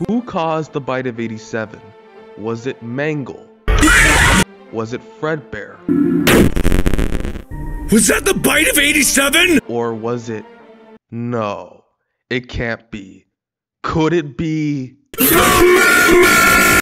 Who caused the bite of 87? Was it Mangle? Was it Fredbear? Was that the bite of 87? Or was it... No, it can't be. Could it be...